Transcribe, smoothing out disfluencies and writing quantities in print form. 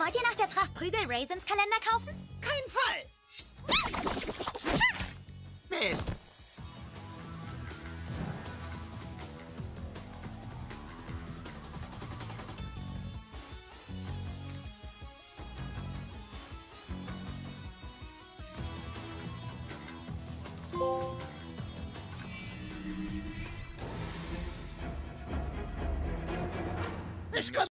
Wollt ihr nach der Tracht Prügel Raisins Kalender kaufen? Kein Fall! Mist. Es kommt